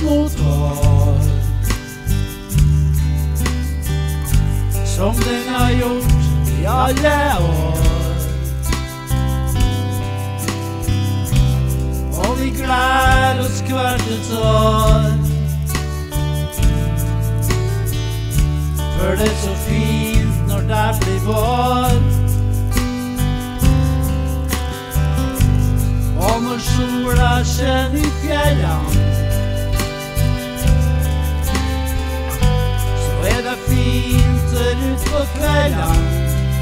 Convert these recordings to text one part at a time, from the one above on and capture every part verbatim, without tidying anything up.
mot år, som den har gjort i alle år. Og vi gleder oss hvert et år, for det er så fint når det blir vår. Og når sola skjer i fjellene, så er det fint der ut på kveldene.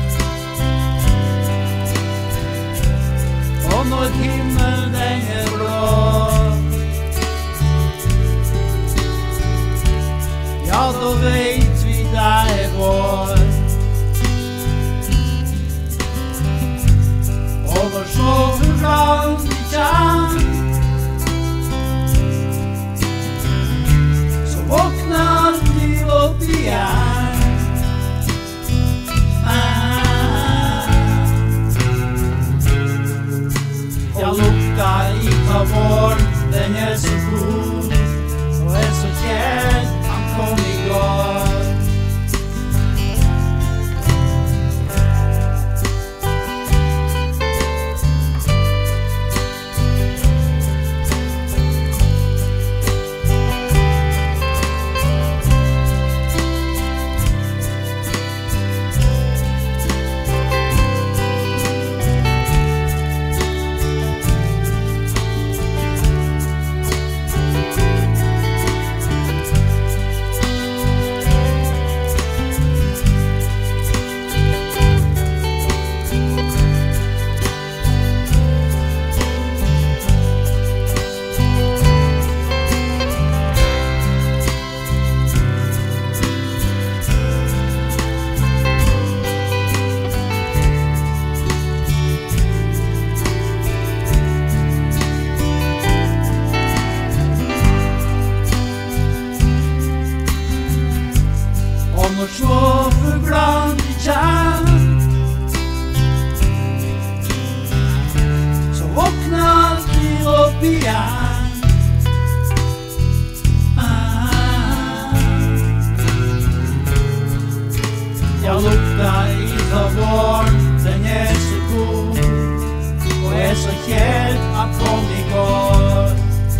Og når himmelen den er blå, ja, da vet vi det er vår. Og når sommerfuglen kjem, så våkner alltid opp igjen. Ja, lukta av våren, den er så god, og er så kjær, han kom i går. Når småfuglene kjem, så våkner alltid opp igjen. Ja, lukta av våren, den er så god, og er så kjær, han kom i går.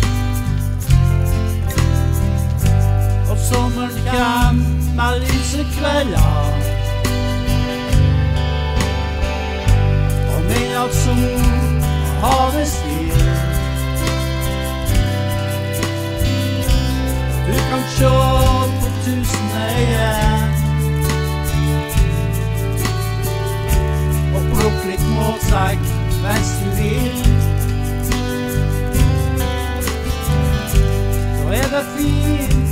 Og sommeren kjem med lyse kvelder, og med alt sol og havet stil. Du kan sjå på tusen øyer, og plukke litt målsekk mens du vil. Så er det fint